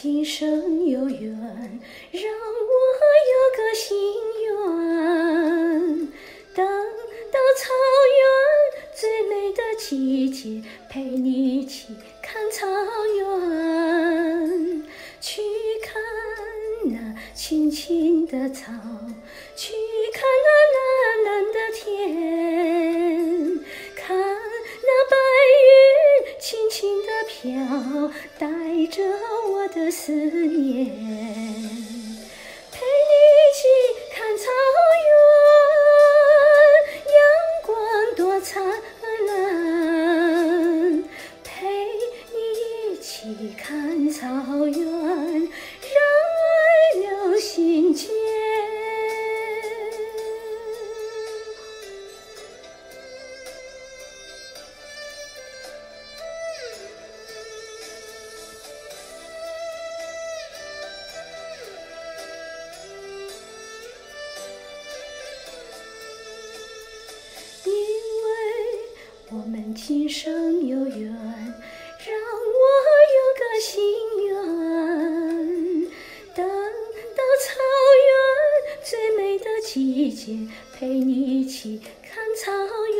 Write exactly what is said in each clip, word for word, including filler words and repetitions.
今生有缘，让我有个心愿，等到草原最美的季节，陪你一起看草原，去看那青青的草，去看那蓝蓝的天，看那白云轻轻地飘，带着我的思念，陪你一起看草原，阳光多灿烂，陪你一起看草原，让爱留心间。我们今生有缘，让我有个心愿，等到草原最美的季节，陪你一起看草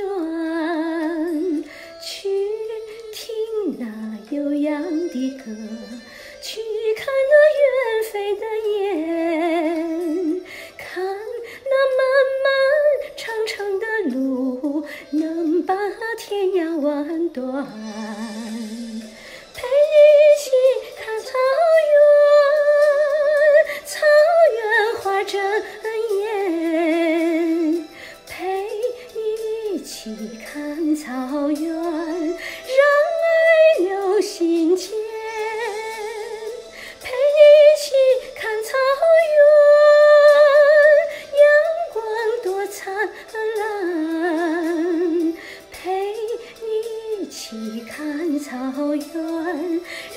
原，去听那悠扬的歌，去看那远飞的雁，看那漫漫长长的路，能把天涯万端，陪你一起看草原，草原花争艳，陪你一起看草原，让爱留心间，陪你一起看草原，阳光多灿烂，陪你一起看草原。